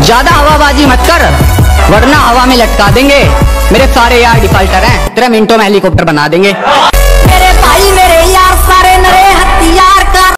ज्यादा हवाबाजी मत कर वरना हवा में लटका देंगे। मेरे सारे यार डिफाल्टर हैं, 3 मिनटों में हेलीकॉप्टर बना देंगे। मेरे भाई